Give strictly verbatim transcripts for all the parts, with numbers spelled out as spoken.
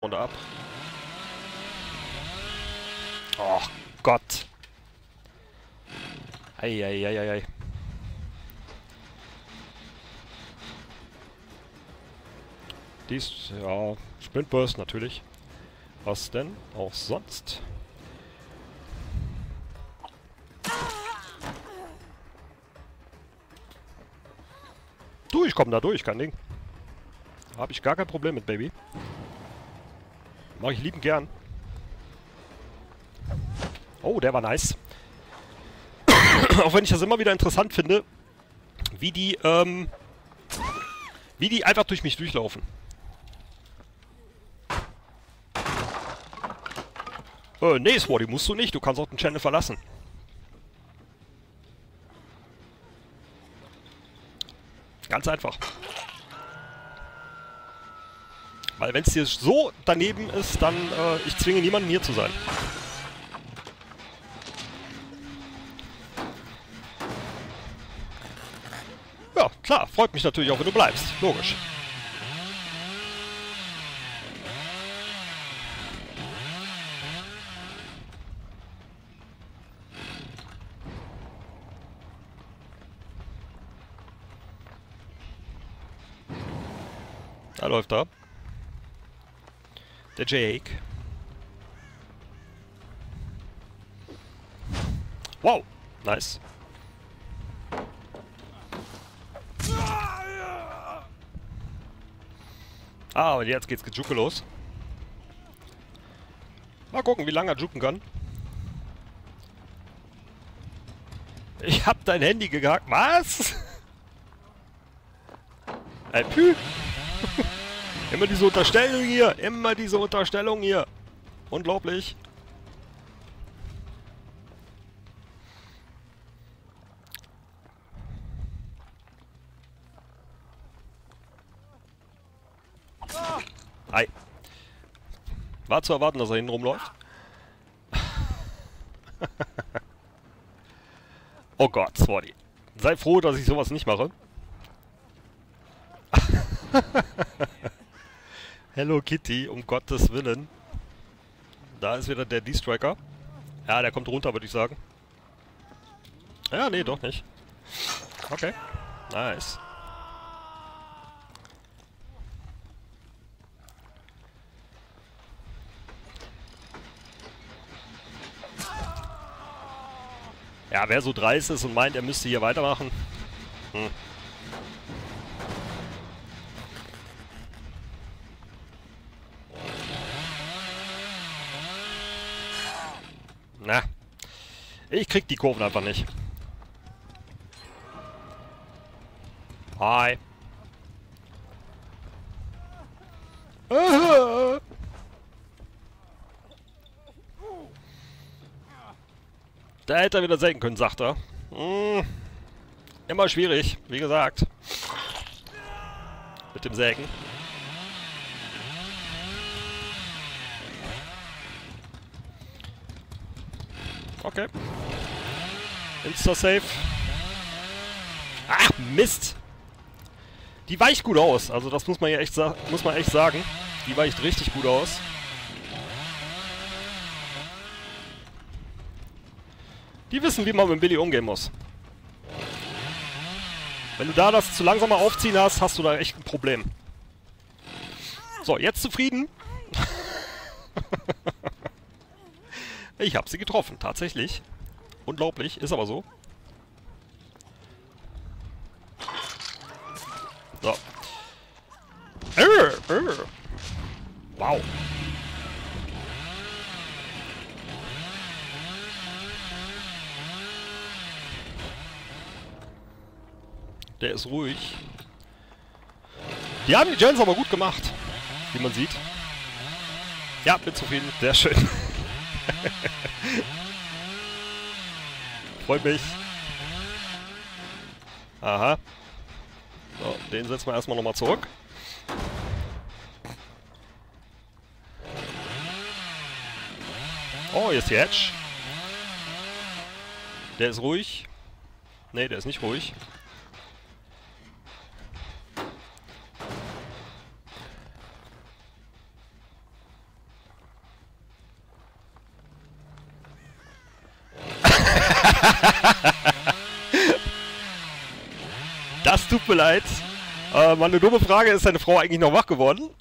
von da ab. Oh Gott. Eieieiei. Dies, ja, Sprintburst natürlich. Was denn auch sonst? Du, ich komm da durch, kein Ding. Habe ich gar kein Problem mit, Baby. Mach ich liebend gern. Oh, der war nice. Auch wenn ich das immer wieder interessant finde, wie die, ähm, wie die einfach durch mich durchlaufen. Äh, nee, Swarty, musst du nicht. Du kannst auch den Channel verlassen. Ganz einfach. Weil wenn es hier so daneben ist, dann, äh, ich zwinge niemanden hier zu sein. Ja, klar, freut mich natürlich auch, wenn du bleibst. Logisch. Da läuft er. Der Jake. Wow, nice. Ah, und jetzt geht's Gejuke los. Mal gucken, wie lange er juken kann. Ich hab dein Handy gehackt. Was? Ey, pü. Immer diese Unterstellung hier. Immer diese Unterstellung hier. Unglaublich. Ei. War zu erwarten, dass er hinten rumläuft. Oh Gott, Swarty. Sei froh, dass ich sowas nicht mache. Hello Kitty, um Gottes Willen. Da ist wieder der D-Striker. Ja, der kommt runter, würde ich sagen. Ja, nee, doch nicht. Okay. Nice. Ja, wer so dreist ist und meint, er müsste hier weitermachen. Hm. Na. Ich krieg die Kurven einfach nicht. Hi. Aha. Da hätte er wieder senken können, sagt er. Hm. Immer schwierig, wie gesagt. Mit dem Sägen. Okay. Insta-Safe. Ach, Mist! Die weicht gut aus. Also das muss man ja echt, muss man echt sagen. Die weicht richtig gut aus. Die wissen, wie man mit Billy umgehen muss. Wenn du da das zu langsame Aufziehen hast, hast du da echt ein Problem. So, jetzt zufrieden? Ich habe sie getroffen, tatsächlich. Unglaublich, ist aber so. So. Wow. Der ist ruhig. Die haben die Gens aber gut gemacht, wie man sieht. Ja, bin zufrieden. Sehr schön. Freut mich. Aha. So, den setzen wir erstmal nochmal zurück. Oh, hier ist die Hedge. Der ist ruhig. Ne, der ist nicht ruhig. Das tut mir leid. Äh, meine dumme Frage, ist deine Frau eigentlich noch wach geworden?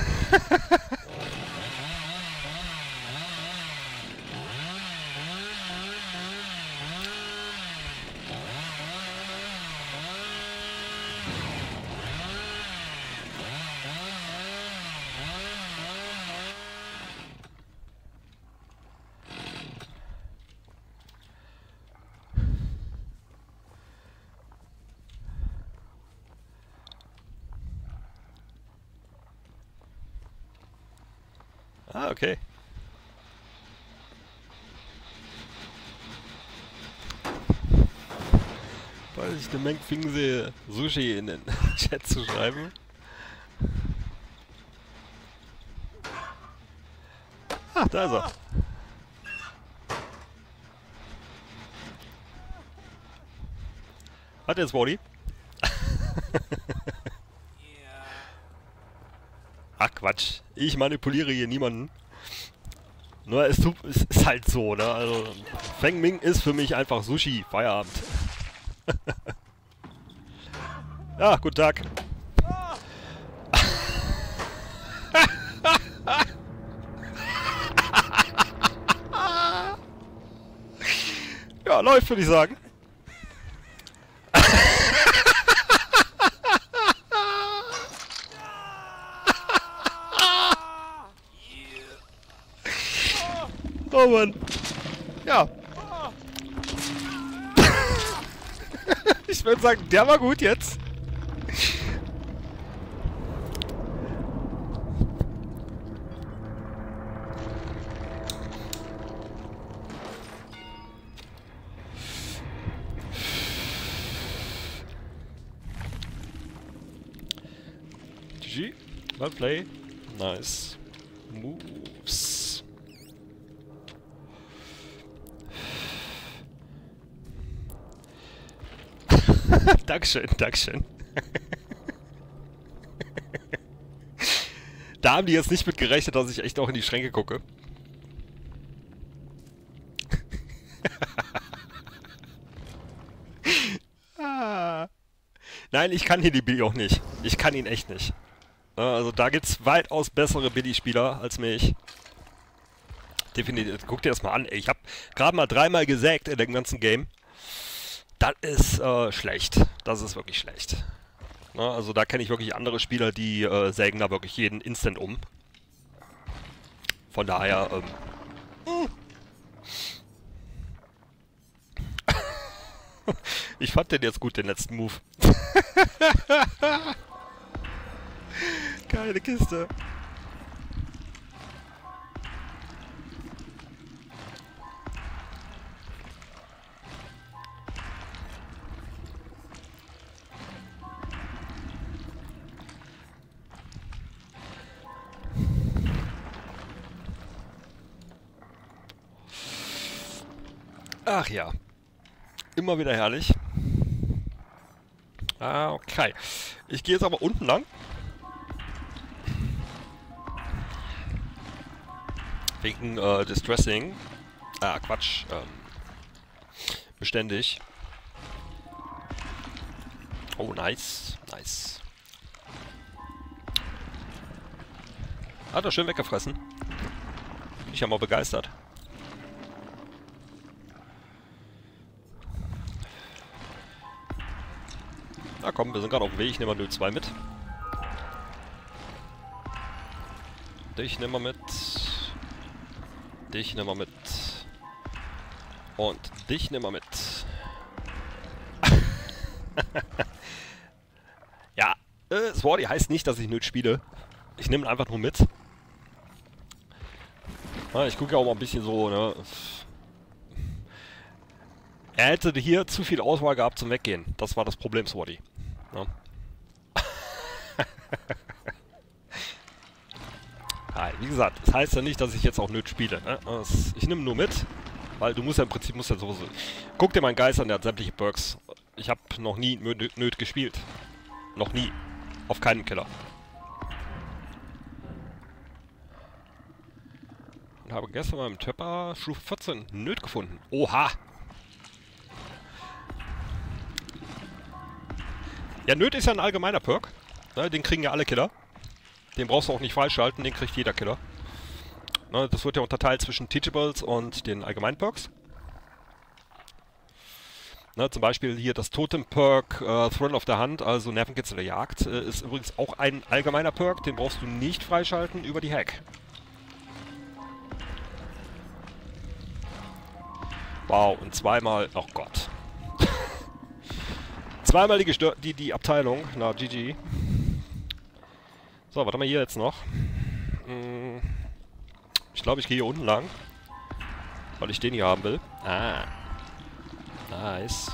Ah, okay. Weil ich eine Menge Fing sehe, Sushi in den Chat zu schreiben. Ah, da ist er. Hat er jetzt Body? Ach Quatsch, ich manipuliere hier niemanden. Nur es, tut, es ist halt so, ne? Also Feng Ming ist für mich einfach Sushi, Feierabend. Ja, guten Tag. Ja, läuft, würde ich sagen. Oh Mann. Ja. Ich würde sagen, der war gut jetzt. G G. Well play. Nice. Moves. Dankeschön, Dankeschön. Da haben die jetzt nicht mit gerechnet, dass ich echt auch in die Schränke gucke. Ah. Nein, ich kann hier die Billy auch nicht. Ich kann ihn echt nicht. Also da gibt's weitaus bessere Billy-Spieler als mich. Definitiv. Guck dir das mal an, ey. Ich hab gerade mal dreimal gesägt in dem ganzen Game. Das ist äh, schlecht. Das ist wirklich schlecht. Na, also da kenne ich wirklich andere Spieler, die äh, sägen da wirklich jeden Instant um. Von daher, ähm... ich fand den jetzt gut, den letzten Move. Geile Kiste. Ach ja. Immer wieder herrlich. Ah, okay. Ich gehe jetzt aber unten lang. Wegen äh, Distressing. Ah, Quatsch. Ähm, beständig. Oh, nice. Nice. Hat er schön weggefressen. Bin ich ja mal begeistert. Na komm, wir sind gerade auf dem Weg. Ich nehme mal null zwei mit. Dich nehmen wir mit. Dich nehmen wir mit. Und dich nehmen wir mit. Ja, äh, Swordy heißt nicht, dass ich Nöt spiele. Ich nehme ihn einfach nur mit. Ja, ich gucke ja auch mal ein bisschen so, ne. Er hätte hier zu viel Auswahl gehabt zum Weggehen. Das war das Problem, Swordy. Ja. Ja, wie gesagt, das heißt ja nicht, dass ich jetzt auch Nöt spiele. Ne? Das, ich nehme nur mit, weil du musst ja im Prinzip musst ja sowieso. Guck dir meinen Geist an, der hat sämtliche Perks. Ich habe noch nie Nöt, Nöt gespielt. Noch nie. Auf keinen Killer. Und habe gestern beim Töpper Stufe vierzehn Nöt gefunden. Oha! Ja, Nöt ist ja ein allgemeiner Perk. Ne, den kriegen ja alle Killer. Den brauchst du auch nicht freischalten, den kriegt jeder Killer. Ne, das wird ja unterteilt zwischen Teachables und den allgemeinen Perks. Ne, zum Beispiel hier das Totem-Perk äh, Thrill of the Hunt, also Nervenkitzel der Jagd, äh, ist übrigens auch ein allgemeiner Perk, den brauchst du nicht freischalten über die Hack. Wow, und zweimal, oh Gott. zweimal die, Gestör die, die Abteilung, na, G G. So, was haben wir hier jetzt noch? Hm, ich glaube, ich gehe hier unten lang, weil ich den hier haben will. Ah. Nice.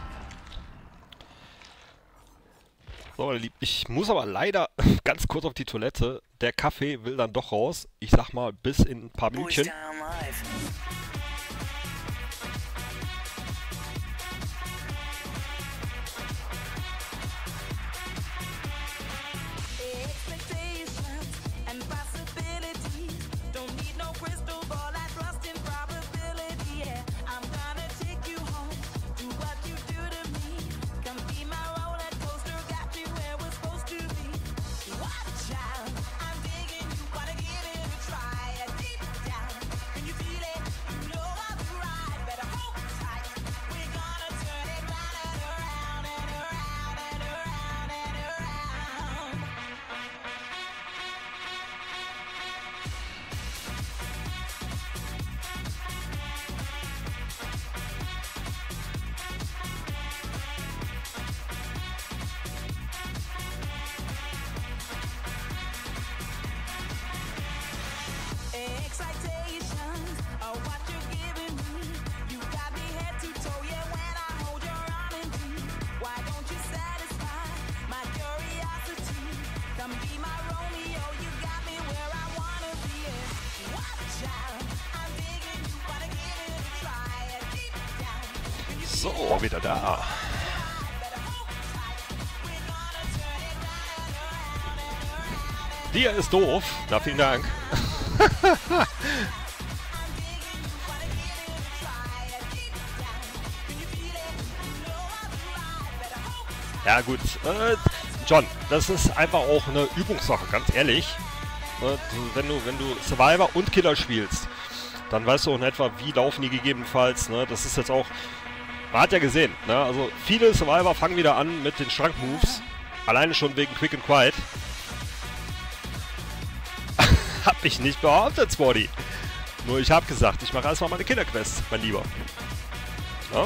So, meine Lieben, ich muss aber leider ganz kurz auf die Toilette. Der Kaffee will dann doch raus. Ich sag mal, bis in ein paar Minütchen. So, wieder da. Dir ist doof. Na, vielen Dank. Ja gut, äh, John, das ist einfach auch eine Übungssache, ganz ehrlich. Äh, wenn du, wenn du Survivor und Killer spielst, dann weißt du auch in etwa, wie laufen die gegebenenfalls. Ne? Das ist jetzt auch, man hat ja gesehen, ne? Also viele Survivor fangen wieder an mit den Schrankmoves, alleine schon wegen Quick and Quiet. Hab ich nicht behauptet, Spotty. Nur ich habe gesagt, ich mache erstmal meine Killerquest, mein Lieber. Ja?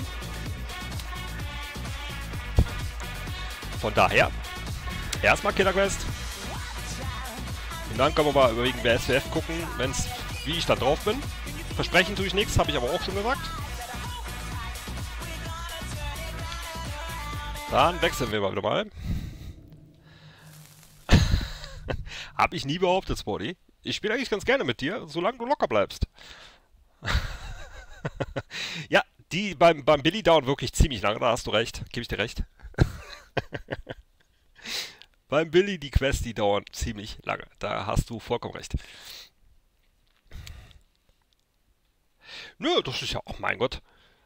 Von daher, erstmal Killerquest. Und dann können wir mal überlegen, wer S W F gucken, wenn's, wie ich da drauf bin. Versprechen tue ich nichts, habe ich aber auch schon gesagt. Dann wechseln wir mal wieder mal. Hab ich nie behauptet, Spotty. Ich spiele eigentlich ganz gerne mit dir, solange du locker bleibst. Ja, die beim, beim Billy dauern wirklich ziemlich lange, da hast du recht. Gebe ich dir recht. Beim Billy, die Quests, die dauern ziemlich lange. Da hast du vollkommen recht. Nö, das ist ja auch, mein Gott.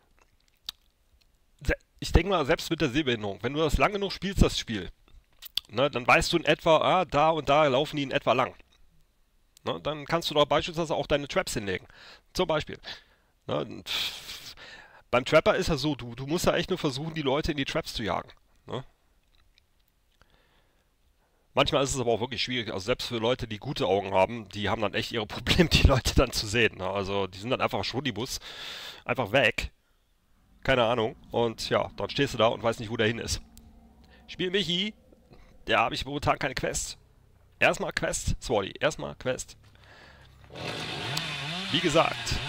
Ich denke mal, selbst mit der Sehbehinderung, wenn du das lange genug spielst, das Spiel, ne, dann weißt du in etwa, ah, da und da laufen die in etwa lang. Ne, dann kannst du doch beispielsweise auch deine Traps hinlegen. Zum Beispiel. Ne, beim Trapper ist ja so, du, du musst ja echt nur versuchen, die Leute in die Traps zu jagen. Ne? Manchmal ist es aber auch wirklich schwierig, also selbst für Leute, die gute Augen haben, die haben dann echt ihre Probleme, die Leute dann zu sehen. Ne? Also die sind dann einfach Schwuddibus, einfach weg. Keine Ahnung. Und ja, dann stehst du da und weißt nicht, wo der hin ist. Spiel Michi. Da habe ich momentan keine Quest. Erstmal Quest, Swally. Erstmal Quest. Wie gesagt,